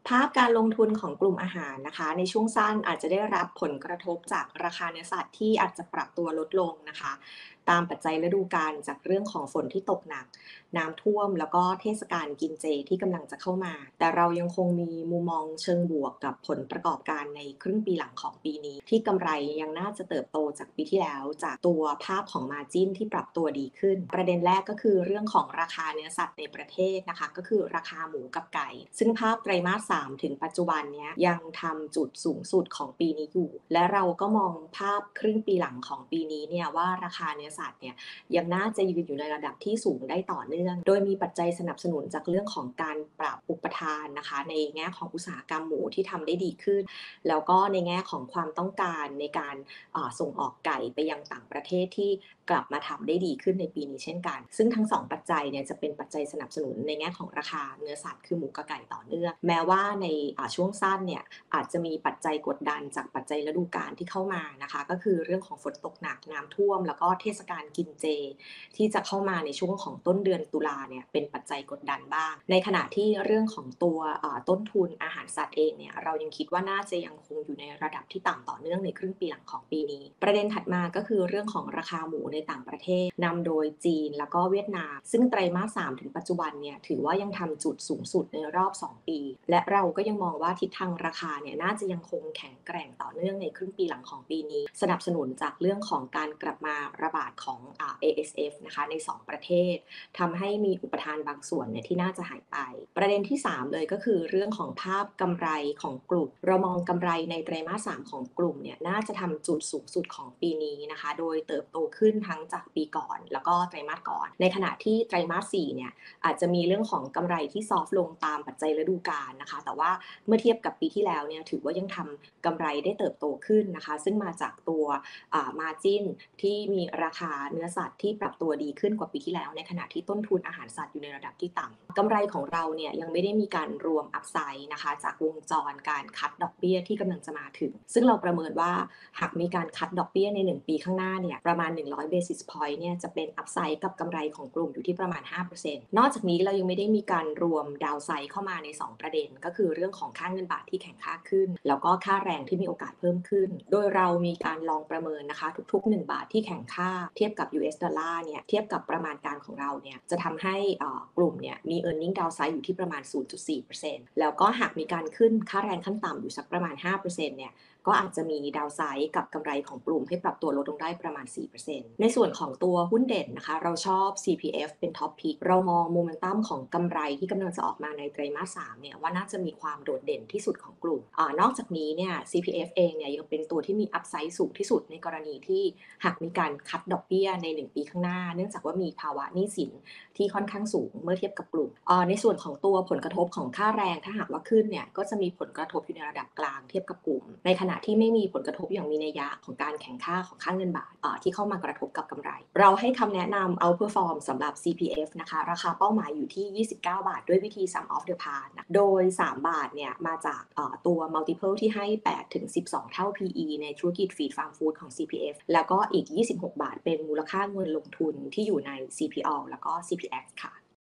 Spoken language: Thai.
ภาพการลงทุนของกลุ่มอาหารนะคะในช่วงสั้นอาจจะได้รับผลกระทบจากราคาเนื้อสัตว์ที่อาจจะปรับตัวลดลงนะคะตามปัจจัยฤดูกาลจากเรื่องของฝนที่ตกหนักน้ำท่วมแล้วก็เทศกาลกินเจที่กำลังจะเข้ามาแต่เรายังคงมีมุมมองเชิงบวกกับผลประกอบการในครึ่งปีหลังของปีนี้ที่กำไรยังน่าจะเติบโตจากปีที่แล้วจากตัวภาพของ Margin ที่ปรับตัวดีขึ้นประเด็นแรกก็คือเรื่องของราคาเนื้อสัตว์ในประเทศนะคะก็คือราคาหมูกับไก่ซึ่งภาพไตรมาส3ถึงปัจจุบันเนี้ยยังทำจุดสูงสุดของปีนี้อยู่และเราก็มองภาพครึ่งปีหลังของปีนี้เนี่ยว่าราคาเนื้อสัตว์เนี่ยยังน่าจะยืนอยู่ในระดับที่สูงได้ต่อเนื่องโดยมีปัจจัยสนับสนุนจากเรื่องของการปรับอุปทานนะคะในแง่ของอุตสาหกรรมหมูที่ทำได้ดีขึ้นแล้วก็ในแง่ของความต้องการในการส่งออกไก่ไปยังต่างประเทศที่กลับมาทำได้ดีขึ้นในปีนี้เช่นกันซึ่งทั้ง2ปัจจัยเนี่ยจะเป็นปัจจัยสนับสนุนในแง่ของราคาเนื้อสัตว์คือหมูกับไก่ต่อเนื่องแม้ว่าในช่วงสั้นเนี่ยอาจจะมีปัจจัยกดดันจากปัจจัยฤดูกาลที่เข้ามานะคะก็คือเรื่องของฝนตกหนักน้ำท่วมแล้วก็เทศกาลกินเจที่จะเข้ามาในช่วงของต้นเดือนตุลาเนี่ยเป็นปัจจัยกดดันบ้างในขณะที่เรื่องของตัวต้นทุนอาหารสัตว์เองเนี่ยเรายังคิดว่าน่าจะยังคงอยู่ในระดับที่ต่ำต่อเนื่องในครึ่งปีหลังของปีนี้ประเด็นถัดมาก็คือเรื่องของราคาหมูในต่างประเทศนำโดยจีนแล้วก็เวียดนามซึ่งไตรมาส3ถึงปัจจุบันเนี่ยถือว่ายังทำจุดสูงสุดในรอบ2ปีและเราก็ยังมองว่าทิศทางราคาเนี่ยน่าจะยังคงแข็งแกร่งต่อเนื่องในครึ่งปีหลังของปีนี้สนับสนุนจากเรื่องของการกลับมาระบาดของASF นะคะใน2ประเทศทำให้มีอุปทานบางส่วนเนี่ยที่น่าจะหายไปประเด็นที่3เลยก็คือเรื่องของภาพกำไรของกลุ่มเรามองกำไรในไตรมาส3ของกลุ่มเนี่ยน่าจะทำจุดสูงสุดของปีนี้นะคะโดยเติบโตขึ้นทั้งจากปีก่อนแล้วก็ไตรมาสก่อนในขณะที่ไตรมาส4เนี่ยอาจจะมีเรื่องของกำไรที่ซอฟต์ลงตามปัจจัยฤดูกาลนะคะแต่ว่าเมื่อเทียบกับปีที่แล้วเนี่ยถือว่ายังทำกำไรได้เติบโตขึ้นนะคะซึ่งมาจากตัวmargin ที่มีราคาเนื้อสัตว์ที่ปรับตัวดีขึ้นกว่าปีที่แล้วในขณะที่ต้นทุนอาหารสัตว์อยู่ในระดับที่ต่ำกำไรของเราเนี่ยยังไม่ได้มีการรวมอัพไซด์นะคะจากวงจรการคัดดอกเบี้ยที่กำลังจะมาถึงซึ่งเราประเมินว่าหากมีการคัดดอกเบี้ยใน1ปีข้างหน้าเนี่ยประมาณ100 basis point เนี่ยจะเป็นอัพไซด์กับกำไรของกลุ่มอยู่ที่ประมาณ 5% นอกจากนี้เรายังไม่ได้มีการรวมดาวไซด์เข้ามาใน2ประเด็นก็คือเรื่องของค่าเงินบาทที่แข็งค่าขึ้นแล้วก็ค่าแรงที่มีโอกาสเพิ่มขึ้นโดยเรามีการลองประเมินนะคะทุกๆ1บาทที่แข็งค่าเทียบกับ US ดอลลาร์เนี่ยเทียบกับประมาณการของเราเนี่ยจะทำให้กลุ่มเนี่ยมี earning downside อยู่ที่ประมาณ 0.4% แล้วก็หากมีการขึ้นค่าแรงขั้นต่ำอยู่สักประมาณ 5% เนี่ยก็อาจจะมีดาวไซด์กับกำไรของกลุ่มให้ปรับตัวลดลงได้ประมาณ 4% ในส่วนของตัวหุ้นเด่นนะคะเราชอบ CPF เป็นท็อปพิกเรามองโมเมนตัมของกำไรที่กำลังจะออกมาในไตรมาส3เนี่ยว่าน่าจะมีความโดดเด่นที่สุดของกลุ่มนอกจากนี้เนี่ย CPF เองเนี่ยยังเป็นตัวที่มีอัพไซด์สูงที่สุดในกรณีที่หากมีการคัดดอกเบี้ยใน1ปีข้างหน้าเนื่องจากว่ามีภาวะหนี้สินที่ค่อนข้างสูงเมื่อเทียบกับกลุ่มในส่วนของตัวผลกระทบของค่าแรงถ้าหากว่าขึ้นเนี่ยก็จะมีผลกระทบอยู่ในระดับกลางเทียบกับกลุ่มในขณะที่ไม่มีผลกระทบอย่างมีนัยยะของการแข่งค่าของค่าเงินบาทที่เข้ามากระทบกับกำไรเราให้คำแนะนำ outperform สำหรับ CPF นะคะราคาเป้าหมายอยู่ที่29 บาทด้วยวิธี sum of the parts นะโดย3บาทเนี่ยมาจากตัว multiple ที่ให้8ถึง12เท่า PE ในธุรกิจ Feed Farm Food ของ CPF แล้วก็อีก26 บาทเป็นมูลค่าเงินลงทุนที่อยู่ใน CPO แล้วก็ CPX ค่ะ